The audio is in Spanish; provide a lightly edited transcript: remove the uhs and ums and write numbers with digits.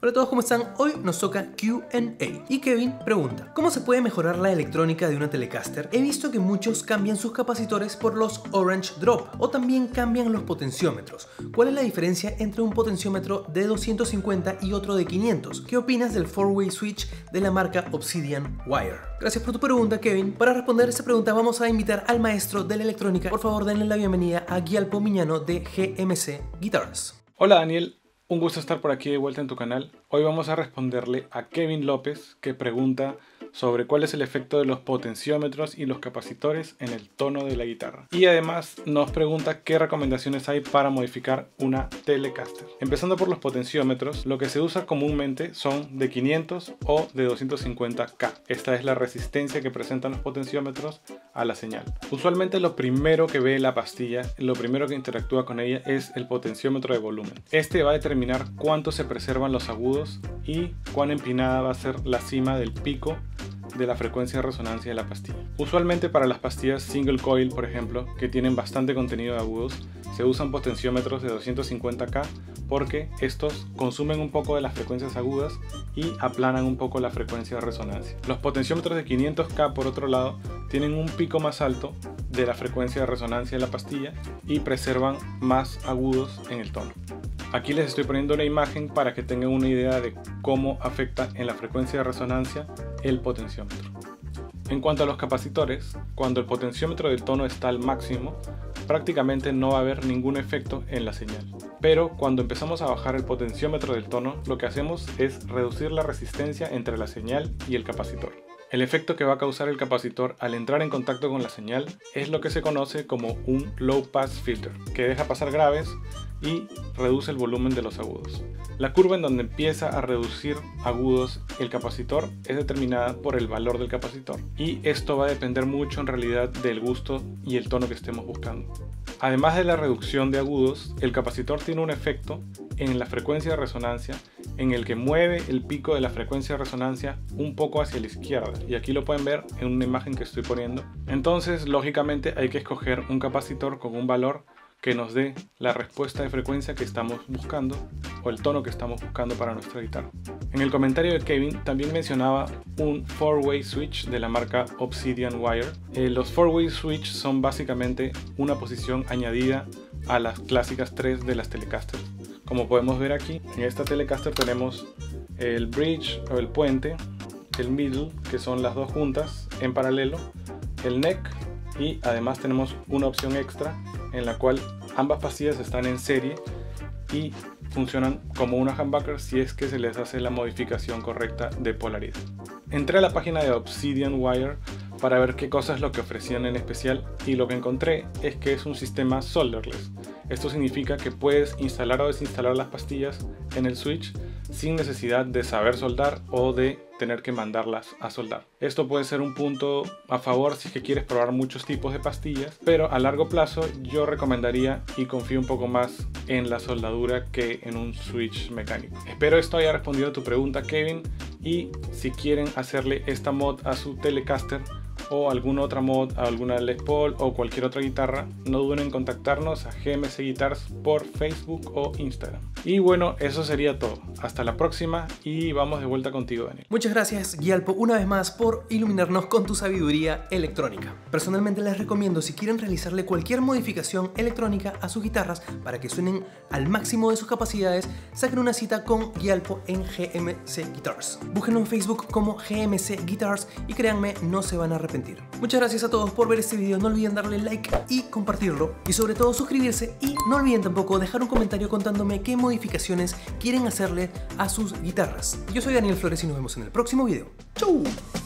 Hola a todos, ¿cómo están? Hoy nos toca Q&A y Kevin pregunta: ¿cómo se puede mejorar la electrónica de una Telecaster? He visto que muchos cambian sus capacitores por los Orange Drop o también cambian los potenciómetros. ¿Cuál es la diferencia entre un potenciómetro de 250 y otro de 500? ¿Qué opinas del 4-way switch de la marca Obsidian Wire? Gracias por tu pregunta, Kevin. Para responder esta pregunta vamos a invitar al maestro de la electrónica. Por favor, denle la bienvenida a Gyalpo Miñano de GMC Guitars. Hola Daniel, un gusto estar por aquí de vuelta en tu canal. Hoy vamos a responderle a Kevin López, que pregunta sobre cuál es el efecto de los potenciómetros y los capacitores en el tono de la guitarra. Y además nos pregunta qué recomendaciones hay para modificar una Telecaster. Empezando por los potenciómetros, lo que se usa comúnmente son de 500 o de 250K. Esta es la resistencia que presentan los potenciómetros a la señal. Usualmente lo primero que ve la pastilla, lo primero que interactúa con ella es el potenciómetro de volumen. Este va a determinar cuánto se preservan los agudos y cuán empinada va a ser la cima del pico de la frecuencia de resonancia de la pastilla. Usualmente para las pastillas single coil, por ejemplo, que tienen bastante contenido de agudos, se usan potenciómetros de 250K porque estos consumen un poco de las frecuencias agudas y aplanan un poco la frecuencia de resonancia. Los potenciómetros de 500K, por otro lado, tienen un pico más alto de la frecuencia de resonancia de la pastilla y preservan más agudos en el tono. Aquí les estoy poniendo una imagen para que tengan una idea de cómo afecta en la frecuencia de resonancia el potenciómetro. En cuanto a los capacitores, cuando el potenciómetro del tono está al máximo, prácticamente no va a haber ningún efecto en la señal. Pero cuando empezamos a bajar el potenciómetro del tono, lo que hacemos es reducir la resistencia entre la señal y el capacitor. El efecto que va a causar el capacitor al entrar en contacto con la señal es lo que se conoce como un low pass filter, que deja pasar graves y reduce el volumen de los agudos. La curva en donde empieza a reducir agudos el capacitor es determinada por el valor del capacitor, y esto va a depender mucho en realidad del gusto y el tono que estemos buscando. Además de la reducción de agudos, el capacitor tiene un efecto en la frecuencia de resonancia en el que mueve el pico de la frecuencia de resonancia un poco hacia la izquierda, y aquí lo pueden ver en una imagen que estoy poniendo. Entonces, lógicamente hay que escoger un capacitor con un valor que nos dé la respuesta de frecuencia que estamos buscando o el tono que estamos buscando para nuestra guitarra. En el comentario de Kevin también mencionaba un 4-way switch de la marca Obsidian Wire. Los 4-way switch son básicamente una posición añadida a las clásicas 3 de las Telecasters. Como podemos ver aquí, en esta Telecaster tenemos el bridge o el puente, el middle, que son las dos juntas en paralelo, el neck, y además tenemos una opción extra en la cual ambas pastillas están en serie y funcionan como una humbucker si es que se les hace la modificación correcta de polaridad. Entré a la página de Obsidian Wire para ver qué cosa es lo que ofrecían en especial, y lo que encontré es que es un sistema solderless. Esto significa que puedes instalar o desinstalar las pastillas en el switch sin necesidad de saber soldar o de tener que mandarlas a soldar. Esto puede ser un punto a favor si es que quieres probar muchos tipos de pastillas, pero a largo plazo yo recomendaría y confío un poco más en la soldadura que en un switch mecánico. Espero esto haya respondido a tu pregunta, Kevin, y si quieren hacerle esta mod a su Telecaster o alguna otra mod, a alguna Les Paul o cualquier otra guitarra, no duden en contactarnos a GMC Guitars por Facebook o Instagram. Y bueno, eso sería todo. Hasta la próxima y vamos de vuelta contigo, Daniel. Muchas gracias, Gyalpo, una vez más por iluminarnos con tu sabiduría electrónica. Personalmente les recomiendo, si quieren realizarle cualquier modificación electrónica a sus guitarras para que suenen al máximo de sus capacidades, saquen una cita con Gyalpo en GMC Guitars. Búsquenlo en Facebook como GMC Guitars y créanme, no se van a arrepentir. Muchas gracias a todos por ver este video, no olviden darle like y compartirlo, y sobre todo suscribirse, y no olviden tampoco dejar un comentario contándome qué modificaciones quieren hacerle a sus guitarras. Yo soy Daniel Flores y nos vemos en el próximo video. ¡Chau!